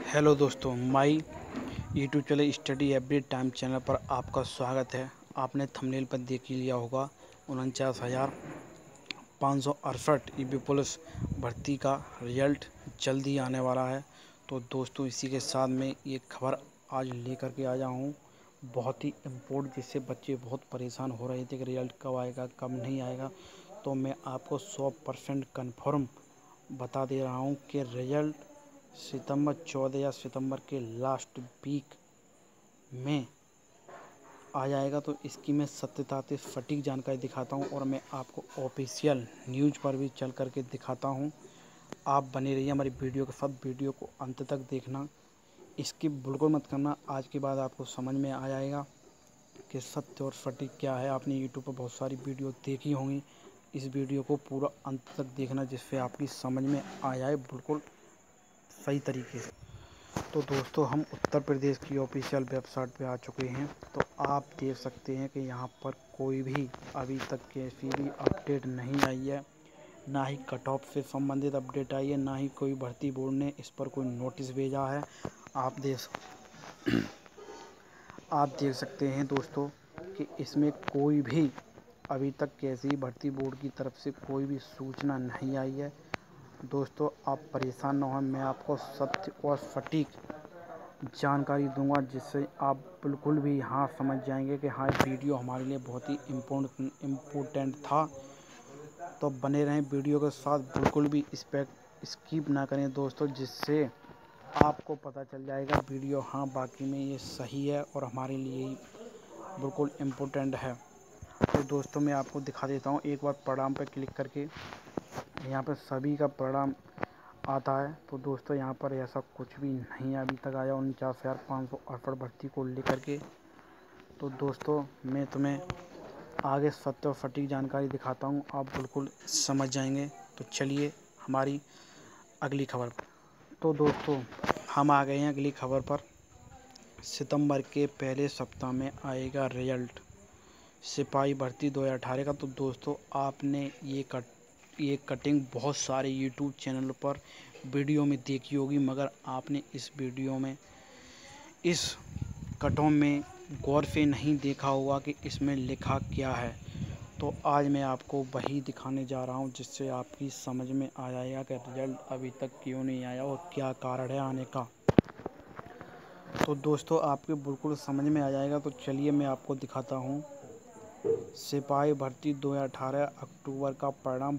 Hello दोस्तों, my YouTube channel study every time channel पर आपका स्वागत है। आपने थंबनेल पर देख ही लिया होगा 49,568 ईबी पुलिस भर्ती का रिजल्ट जल्द ही आने वाला है। तो दोस्तों, इसी के साथ में ये खबर आज लेकर के आया हूँ, बहुत ही इम्पोर्टेंट, जिससे बच्चे बहुत परेशान हो रहे थे कि रिजल्ट कब आएगा कब नहीं आएगा। तो मैं आपको 100% कन्फर्म बता दे रहा हूँ कि रिजल्ट सितंबर 14 या सितंबर के लास्ट वीक में आ जाएगा। तो इसकी मैं सत्यता से सटीक जानकारी दिखाता हूँ और मैं आपको ऑफिशियल न्यूज़ पर भी चल करके दिखाता हूँ। आप बने रहिए हमारी वीडियो के साथ, वीडियो को अंत तक देखना, इसकी बिल्कुल मत करना। आज के बाद आपको समझ में आ जाएगा कि सत्य और सटीक क्या है। आपने यूट्यूब पर बहुत सारी वीडियो देखी होंगी, इस वीडियो को पूरा अंत तक देखना, जिससे आपकी समझ में आ जाए बिल्कुल सही तरीके से। तो दोस्तों, हम उत्तर प्रदेश की ऑफिशियल वेबसाइट पे आ चुके हैं। तो आप देख सकते हैं कि यहाँ पर कोई भी अभी तक कैसी भी अपडेट नहीं आई है, ना ही कट ऑफ से संबंधित अपडेट आई है, ना ही कोई भर्ती बोर्ड ने इस पर कोई नोटिस भेजा है। आप देख सकते हैं दोस्तों कि इसमें कोई भी अभी तक कैसी भर्ती बोर्ड की तरफ से कोई भी सूचना नहीं आई है। दोस्तों, आप परेशान न हो, मैं आपको सत्य और सटीक जानकारी दूंगा, जिससे आप बिल्कुल भी हाँ समझ जाएंगे कि हाँ, वीडियो हमारे लिए बहुत ही इम्पोर्टेंट था। तो बने रहें वीडियो के साथ, बिल्कुल भी स्किप ना करें दोस्तों, जिससे आपको पता चल जाएगा वीडियो हाँ बाकी में ये सही है और हमारे लिए ही बिल्कुल इम्पोर्टेंट है। तो दोस्तों, मैं आपको दिखा देता हूँ एक बार परिणाम पर क्लिक करके। यहाँ पर सभी का परिणाम आता है। तो दोस्तों, यहाँ पर ऐसा कुछ भी नहीं अभी तक आया 49,568 भर्ती को लेकर के। तो दोस्तों, मैं तुम्हें आगे सत्य और सटीक जानकारी दिखाता हूँ, आप बिल्कुल समझ जाएंगे। तो चलिए हमारी अगली खबर पर। तो दोस्तों, हम आ गए हैं अगली खबर पर। सितंबर के पहले सप्ताह में आएगा रिजल्ट सिपाही भर्ती 2018 का। तो दोस्तों, आपने ये कटिंग बहुत सारे यूट्यूब चैनल पर वीडियो में देखी होगी, मगर आपने इस कटों में गौर से नहीं देखा होगा कि इसमें लिखा क्या है। तो आज मैं आपको वही दिखाने जा रहा हूं, जिससे आपकी समझ में आ जाएगा कि रिजल्ट अभी तक क्यों नहीं आया और क्या कारण है आने का। तो दोस्तों, आपके बिल्कुल समझ में आ जाएगा। तो चलिए मैं आपको दिखाता हूं। सिपाही भर्ती 2018 अक्टूबर का परिणाम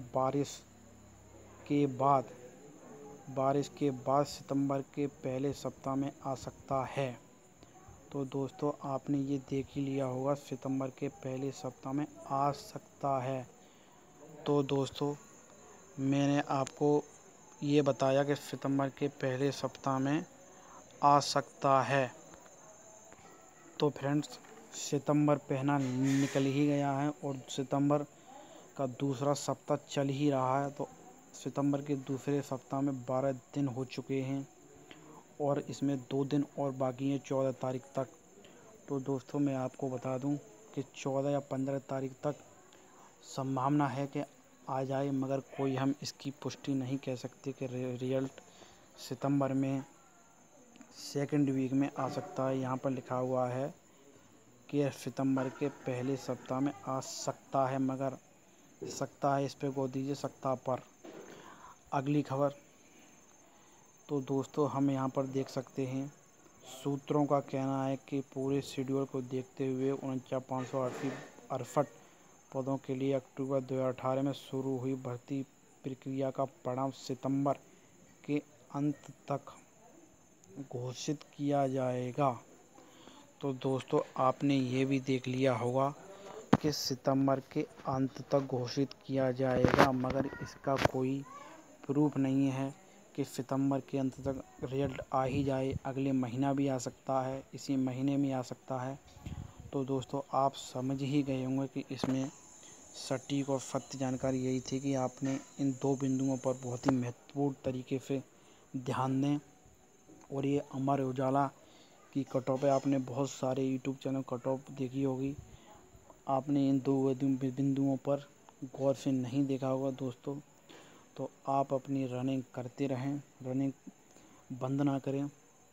बारिश के बाद सितंबर के पहले सप्ताह में आ सकता है। तो दोस्तों, आपने ये देख ही लिया होगा, सितंबर के पहले सप्ताह में आ सकता है। तो दोस्तों, मैंने आपको ये बताया कि सितंबर के पहले सप्ताह में आ सकता है। तो फ्रेंड्स, सितंबर पहला निकल ही गया है और सितंबर का दूसरा सप्ताह चल ही रहा है। तो सितंबर के दूसरे सप्ताह में 12 दिन हो चुके हैं और इसमें 2 दिन और बाकी हैं 14 तारीख तक। तो दोस्तों, मैं आपको बता दूं कि 14 या 15 तारीख तक संभावना है कि आ जाए, मगर कोई हम इसकी पुष्टि नहीं कह सकते कि रिजल्ट सितंबर में सेकंड वीक में आ सकता है। यहाँ पर लिखा हुआ है कि सितंबर के पहले सप्ताह में आ सकता है, मगर सकता है इस पे गौर दीजिए, सकता पर। अगली खबर। तो दोस्तों, हम यहाँ पर देख सकते हैं, सूत्रों का कहना है कि पूरे शेड्यूल को देखते हुए 49,568 पदों के लिए अक्टूबर 2018 में शुरू हुई भर्ती प्रक्रिया का परिणाम सितंबर के अंत तक घोषित किया जाएगा। तो दोस्तों, आपने ये भी देख लिया होगा कि सितंबर के अंत तक घोषित किया जाएगा, मगर इसका कोई प्रूफ नहीं है कि सितंबर के अंत तक रिजल्ट आ ही जाए। अगले महीना भी आ सकता है, इसी महीने में आ सकता है। तो दोस्तों, आप समझ ही गए होंगे कि इसमें सटीक और सत्य जानकारी यही थी कि आपने इन 2 बिंदुओं पर बहुत ही महत्वपूर्ण तरीके से ध्यान दें। और ये अमर उजाला की कट ऑफ है, आपने बहुत सारे यूट्यूब चैनल कट ऑफ देखी होगी, आपने इन 2 बिंदुओं पर गौर से नहीं देखा होगा दोस्तों। तो आप अपनी रनिंग करते रहें, रनिंग बंद ना करें।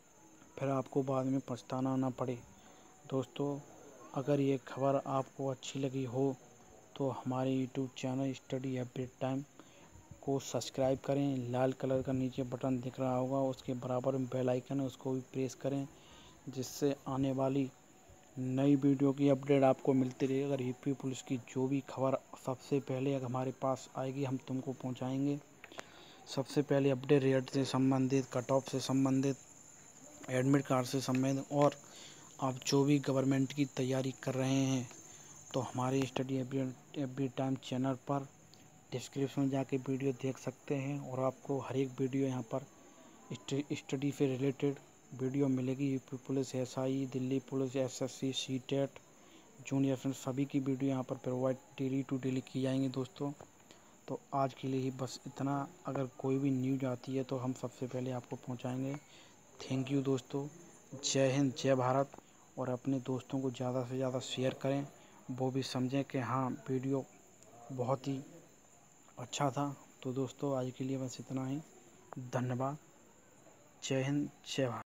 फिर आपको बाद में पछताना ना पड़े। दोस्तों, अगर ये खबर आपको अच्छी लगी हो तो हमारे YouTube channel study update time को सब्सक्राइब करें। लाल कलर का नीचे बटन दिख रहा होगा, उसके बराबर में बेल आइकन है, उसको भी प्रेस करें, जिससे आने वाली नई वीडियो की अपडेट आपको मिलती रही। अगर यूपी पुलिस की जो भी खबर सबसे पहले अगर हमारे पास आएगी हम तुमको पहुंचाएंगे। सबसे पहले अपडेट रेट से संबंधित, कट ऑफ से संबंधित, एडमिट कार्ड से संबंधित, और आप जो भी गवर्नमेंट की तैयारी कर रहे हैं तो हमारे स्टडी एवरी टाइम चैनल पर डिस्क्रिप्शन में जाके वीडियो देख सकते हैं। और आपको हर एक वीडियो यहाँ पर स्टडी से रिलेटेड वीडियो मिलेगी। UP police, SI, Delhi police, SSC, CTET, junior friend, सभी की वीडियो यहाँ पर प्रोवाइड डेली टू डेली की जाएंगी। दोस्तों, तो आज के लिए ही बस इतना। अगर कोई भी न्यूज आती है तो हम सबसे पहले आपको पहुँचाएँगे। थैंक यू दोस्तों। जय हिंद, जय भारत। और अपने दोस्तों को ज़्यादा से ज़्यादा शेयर करें, वो भी समझें कि हाँ वीडियो बहुत ही अच्छा था। तो दोस्तों, आज के लिए बस इतना ही। धन्यवाद। जय हिंद, जय भारत।